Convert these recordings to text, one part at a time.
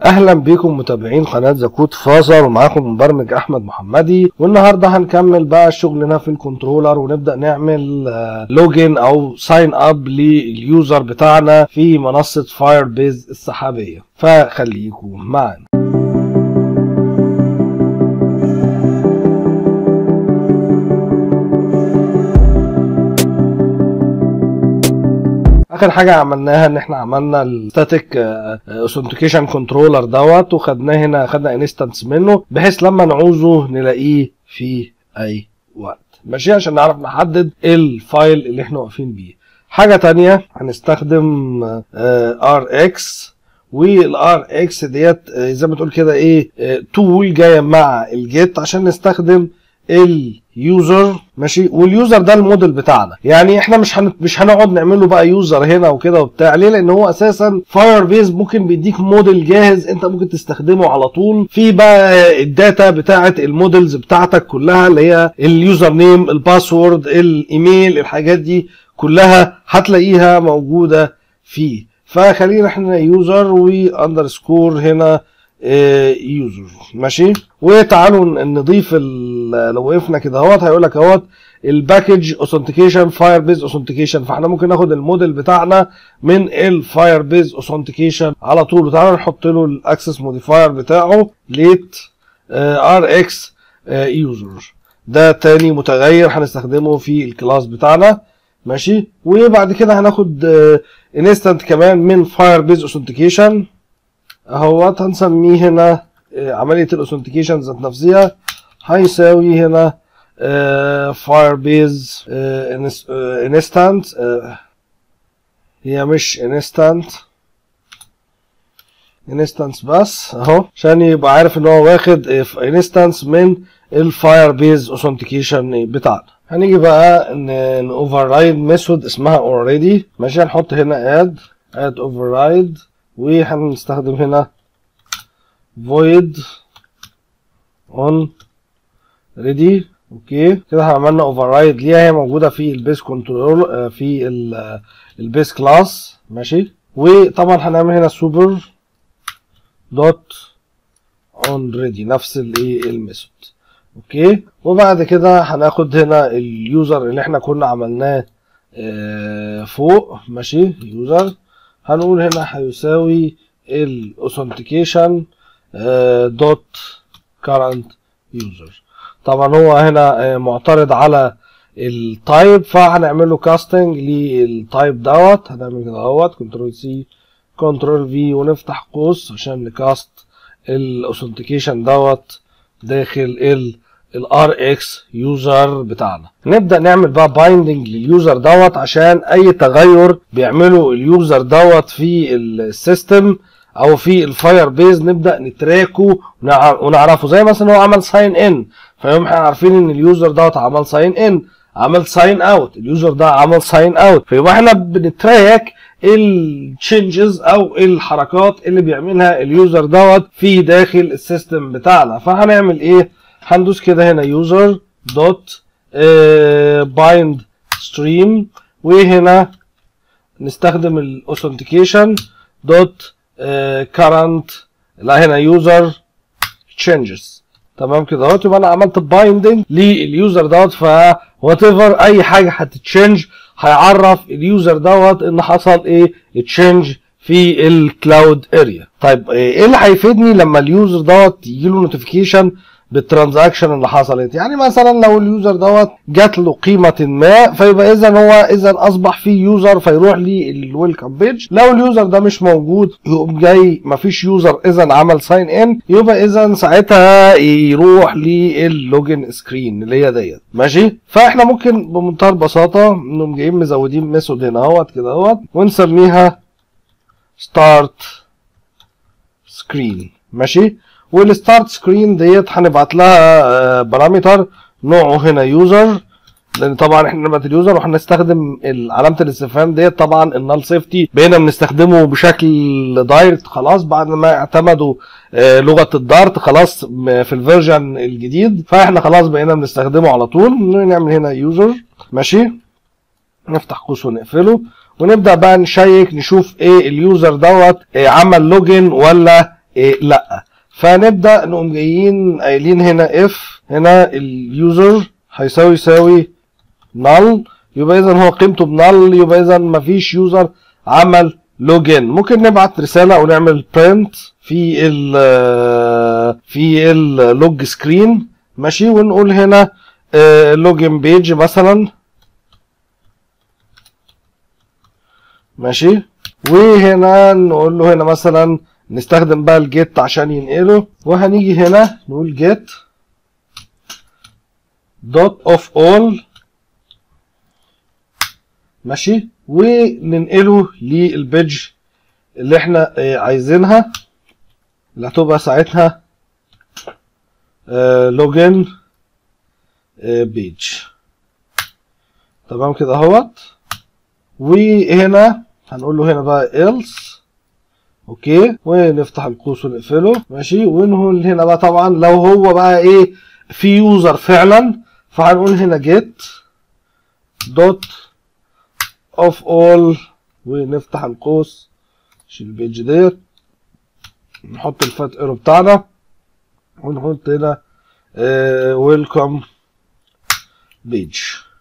اهلا بكم متابعين قناه زكوت فازر، ومعاكم مبرمج احمد محمدي. والنهارده هنكمل بقى شغلنا في الكنترولر ونبدا نعمل لوجين او ساين اب لليوزر بتاعنا في منصه فاير بيز السحابيه، فخليكم معانا. اخر حاجه عملناها ان احنا عملنا الستاتيك اوثنتيكيشن كنترولر دوت، وخدناه هنا، خدنا انستنس منه بحيث لما نعوزه نلاقيه في اي وقت، ماشي، عشان نعرف نحدد الفايل اللي احنا واقفين بيه. حاجه تانية هنستخدم RX، والار اكس ديت زي ما تقول كده ايه، تول جايه مع الجيت عشان نستخدم اليوزر، ماشي. واليوزر ده الموديل بتاعنا، يعني احنا مش هنقعد نعمل له بقى يوزر هنا وكده وبتاع. ليه؟ لان هو اساسا فاير بيز ممكن بيديك موديل جاهز انت ممكن تستخدمه على طول، في بقى الداتا بتاعه الموديلز بتاعتك كلها اللي هي اليوزر نيم، الباسورد، الايميل، الحاجات دي كلها هتلاقيها موجوده فيه. فخلينا احنا يوزر واندرسكور هنا يوزر، ماشي. وتعالوا نضيف لو وقفنا كده اهوت هيقول لك اهوت الباكج اوثنتيكيشن فاير بيز اوثنتيكيشن، فاحنا ممكن ناخد الموديل بتاعنا من الفاير بيز اوثنتيكيشن على طول. وتعالوا نحط له الاكسس موديفاير بتاعه ليت RX يوزر، ده تاني متغير هنستخدمه في الكلاس بتاعنا، ماشي. وبعد كده هناخد انستنت كمان من فاير بيز اوثنتيكيشن اهوت، هنسميه هنا عمليه الاوثنتيكيشن ذات نفسها، هيساوي هنا فاير بيز انستنت، هي مش انستنس بس اهو، عشان يبقى عارف ان هو واخد انستنس من الفاير بيز اوثنتيكيشن بتاعنا. هنيجي بقى اوفر رايد ميثود اسمها اوريدي، ماشي. هنحط هنا اد اوفر رايد، وهنستخدم هنا void on ready، اوكي كده عملنا اوفر رايد ليها، هي موجوده في البيس كنترول في البيس كلاس، ماشي. وطبعا هنعمل هنا سوبر دوت اون ريدي، نفس الميثود، اوكي. وبعد كده هناخد هنا اليوزر اللي احنا كنا عملناه فوق، ماشي. يوزر هنقول هنا هيساوي الاوثنتيكيشن دوت كارنت يوزر. طبعا هو هنا معترض على التايب، فهنعمل له كاستنج للتايب دوت. هنعمل كده اهوت كنترول سي كنترول في ونفتح قوس عشان نكاست الاوثنتيكيشن دوت داخل الRX يوزر بتاعنا. نبدا نعمل بقى بايندنج لليوزر دوت، عشان اي تغير بيعمله اليوزر دوت في السيستم او في الفاير بيز نبدا نتراكه ونعرفه. زي مثلا هو عمل ساين ان، فيقوم احنا عارفين ان اليوزر دوت عمل ساين ان، عمل ساين اوت، اليوزر ده عمل ساين اوت، فيبقى احنا بنتراك التشينجز او الحركات اللي بيعملها اليوزر دوت في داخل السيستم بتاعنا. فهنعمل ايه؟ هندوس كده هنا يوزر دوت بايند ستريم، وهنا نستخدم الاوثنتيكيشن دوت كارنت، لا هنا يوزر تشينجز، تمام كده اهوت. يبقى انا عملت بايندنج لليوزر دوت، فوات ايفر اي حاجه هتتشينج هيعرف اليوزر دوت ان حصل ايه تشينج في الكلاود اريا. طيب ايه اللي هيفيدني لما اليوزر دوت يجيله نوتيفيكيشن بالترانزاكشن اللي حصلت؟ يعني مثلا لو اليوزر دوت جات له قيمه ما، فيبقى اذا اصبح فيه يوزر فيروح للويلكم بيج. لو اليوزر ده مش موجود يقوم جاي مفيش يوزر اذا عمل ساين ان، يبقى اذا ساعتها يروح للوجن سكرين اللي هي ديت، ماشي. فاحنا ممكن بمنتهى البساطه انهم جايين مزودين ميثود هنا اهوت كده اهوت، ونسميها ستارت سكرين، ماشي. والستارت سكرين ديت هنبعت لها بارامتر نوعه هنا يوزر، لان طبعا احنا نبعت اليوزر وهنستخدم علامه الاستفهام ديت. طبعا النال سيفتي بقينا بنستخدمه بشكل دايركت خلاص بعد ما اعتمدوا لغه الدارت خلاص في الفيرجن الجديد، فاحنا خلاص بقينا بنستخدمه على طول. نعمل هنا يوزر، ماشي، نفتح قوس ونقفله، ونبدا بقى نشيك نشوف ايه اليوزر دوت عمل لوجن ولا لا. فنبدا نقوم جايين قايلين هنا اف هنا اليوزر هيساوي null، يبقى اذا هو قيمته بنل، يبقى اذا مفيش يوزر عمل لوجن. ممكن نبعت رساله او نعمل print في اللوج سكرين ماشي، ونقول هنا لوجن بيج مثلا ماشي، وهنا نقول له هنا مثلا نستخدم بقى الجيت عشان ينقله، وهنيجي هنا نقول جيت دوت اوف اول ماشي، وننقله للبيج اللي احنا عايزينها، اللي هتبقى ساعتها لوجن بيج. تمام كده اهوت. وهنا هنقول له هنا بقى else اوكي، ونفتح القوس ونقفله ماشي، ونقول هنا بقى طبعا لو هو بقى ايه في يوزر فعلا، فهنقول هنا get دوت اوف اول، ونفتح القوس نشيل البيج ديت، نحط الفات ايرو بتاعنا، ونحط هنا ويلكم بيج.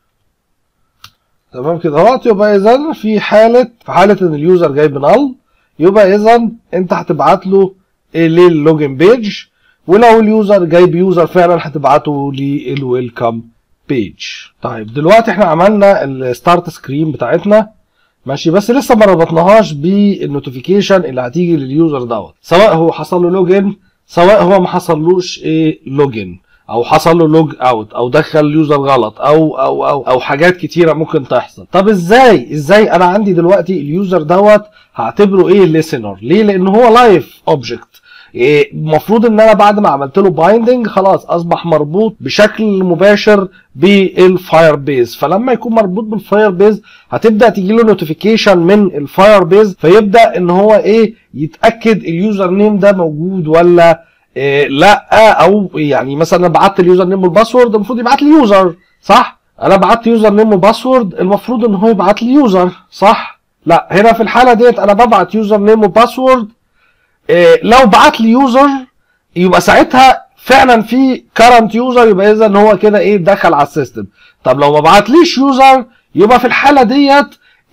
تمام كده اهوت. يبقى اذا في حاله ان اليوزر جاي بنل، يبقى اذا انت هتبعت له للوجن بيج، ولو اليوزر جاي بيوزر فعلا هتبعته للويلكم بيج. طيب دلوقتي احنا عملنا الستارت سكرين بتاعتنا ماشي، بس لسه ما ربطناهاش بالنوتيفيكيشن اللي هتيجي لليوزر دوت، سواء هو حصل له لوجن سواء هو ما حصلوش لوجن، او حصل له لوج اوت، او دخل اليوزر غلط، او حاجات كتيره ممكن تحصل. طب ازاي انا عندي دلوقتي اليوزر دوت هعتبره ليسنر؟ ليه؟ لان هو لايف اوبجكت. المفروض ان انا بعد ما عملت له بايندنج خلاص اصبح مربوط بشكل مباشر بالفاير بيز، فلما يكون مربوط بالفاير بيز هتبدا تيجي له نوتيفيكيشن من الفاير بيز، فيبدا ان هو يتاكد اليوزر نيم ده موجود ولا لا. او يعني مثلا انا بعت اليوزر نيم والباسورد، المفروض يبعت لي يوزر صح؟ انا بعت يوزر نيم وباسورد، المفروض ان هو يبعت لي يوزر صح؟ لا، هنا في الحاله ديت انا ببعت يوزر نيم وباسورد. لو بعت لي يوزر يبقى ساعتها فعلا في كارنت يوزر، يبقى اذا ان هو كده دخل على السيستم. طب لو ما بعتليش يوزر يبقى في الحاله ديت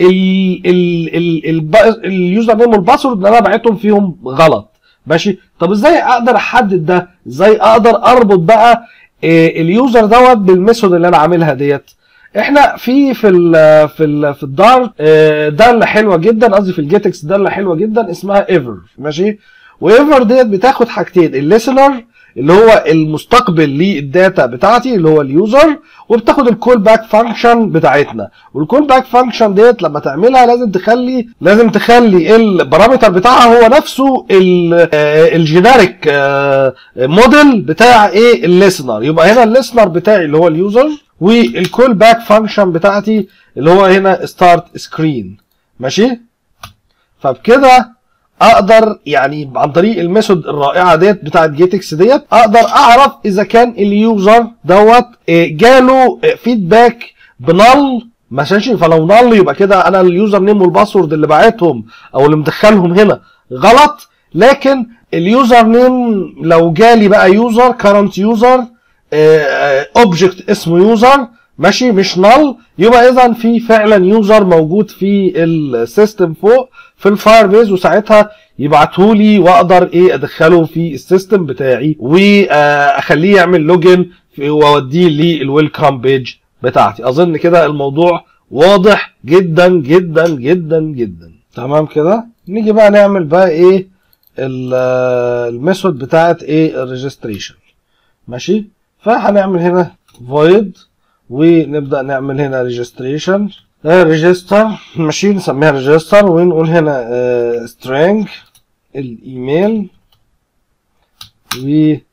اليوزر نيم والباسورد اللي انا بعتهم فيهم غلط ماشي. طب ازاي اقدر احدد ده؟ ازاي اقدر اربط بقى اليوزر دوت بالميثود اللي انا عاملها ديت؟ احنا في الدارت داله حلوه جدا، قصدي في الجيتكس داله حلوه جدا اسمها ايفر ماشي. وايفر ديت بتاخد حاجتين، الليسنر اللي هو المستقبل للداتا بتاعتي اللي هو اليوزر، وبتاخد الكول باك فانكشن بتاعتنا. والكول باك فانكشن ديت لما تعملها لازم تخلي البارامتر بتاعها هو نفسه الجينيريك موديل بتاع الليسنر. يبقى هنا الليسنر بتاعي اللي هو اليوزر، والكول باك فانكشن بتاعتي اللي هو هنا ستارت سكرين ماشي. فبكده اقدر يعني عن طريق الميثود الرائعه ديت بتاعت جيتكس ديت اقدر اعرف اذا كان اليوزر دوت جاله فيدباك بنل ماشي. فلو نل يبقى كده انا اليوزر نيم والباسورد اللي باعتهم او اللي مدخلهم هنا غلط، لكن اليوزر نيم لو جالي بقى يوزر كارنت يوزر اوبجكت اسمه يوزر ماشي مش نل، يبقى اذا في فعلا يوزر موجود في السيستم فوق في الفاير بيز، وساعتها يبعتهولي واقدر ادخله في السيستم بتاعي واخليه يعمل لوجن واوديه للويلكم بيج بتاعتي. اظن كده الموضوع واضح جدا جدا جدا جدا. تمام كده. نيجي بقى نعمل بقى الميثود بتاعت الريجستريشن ماشي. فهنعمل هنا void ونبدأ نعمل هنا registration register ماشي، نسميها register، ونقول هنا string الايميل و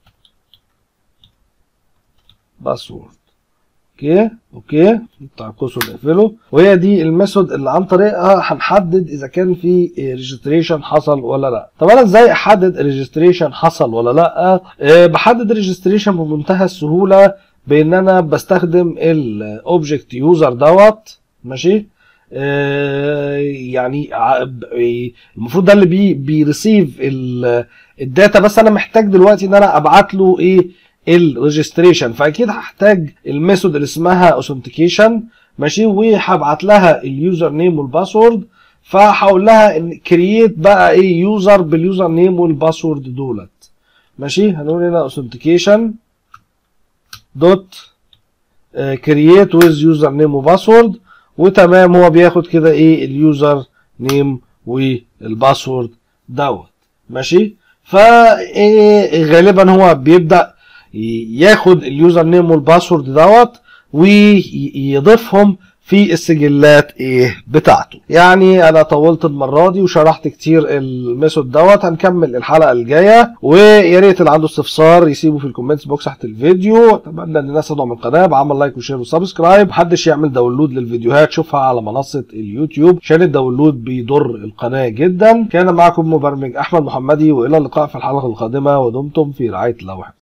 باسورد. اوكي نقطع القوس ونقفله. وهي دي الميثود اللي عن طريقها هنحدد اذا كان في ريجستريشن حصل ولا لا. طب انا ازاي احدد الريجستريشن حصل ولا لا؟ بحدد الريجستريشن بمنتهى السهوله بان انا بستخدم الاوبجكت يوزر دوت ماشي. يعني المفروض ده اللي بيريسيف الداتا، بس انا محتاج دلوقتي ان انا ابعت له ايه الريجستريشن، فاكيد هحتاج الميثود اللي اسمها اوثنتيكيشن ماشي، وهبعت لها اليوزر نيم والباسورد. فهقول لها ان كرييت بقى ايه يوزر باليوزر نيم والباسورد دولت ماشي. هنقول هنا اوثنتيكيشن دوت كرييت ويز يوزر نيم وباسورد، وتمام هو بياخد كده ايه اليوزر نيم والباسورد دوت ماشي. فغالبا هو بيبدأ ياخد اليوزر نيم والباسورد دوت ويضيفهم في السجلات ايه بتاعته. يعني انا طولت المره دي وشرحت كتير الميثود دوت. هنكمل الحلقه الجايه، ويا ريت اللي عنده استفسار يسيبه في الكومنتس بوكس تحت الفيديو. اتمنى ان الناس تدعم القناه بعمل لايك وشير وسبسكرايب. محدش يعمل داونلود للفيديوهات شوفها على منصه اليوتيوب عشان الداونلود بيضر القناه جدا. كان معكم مبرمج احمد محمدي، والى اللقاء في الحلقه القادمه، ودمتم في رعايه الله وحفظه.